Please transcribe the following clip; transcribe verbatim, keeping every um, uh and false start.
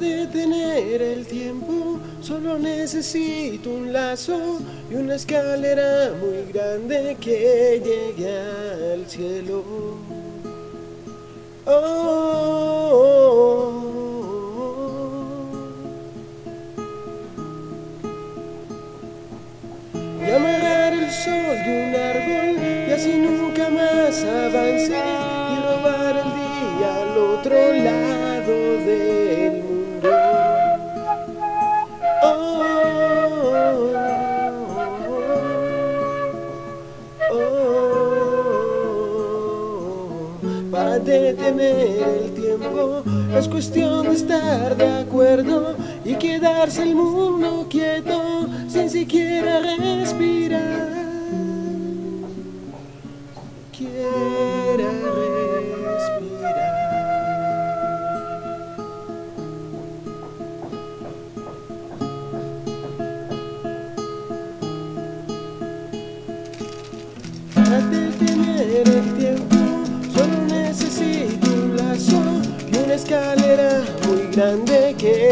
detener el tiempo solo necesito un lazo y una escalera muy grande que llegue al cielo. Oh, oh, oh. Y amarrar el sol de un árbol y así nunca más avance y robar el día al otro lado del mundo. Oh, oh, oh, oh. Para detener el tiempo es cuestión de estar de acuerdo y quedarse el mundo quieto sin siquiera respirar. Quiera respirar. Para detener el tiempo solo necesito un lazo y una escalera muy grande que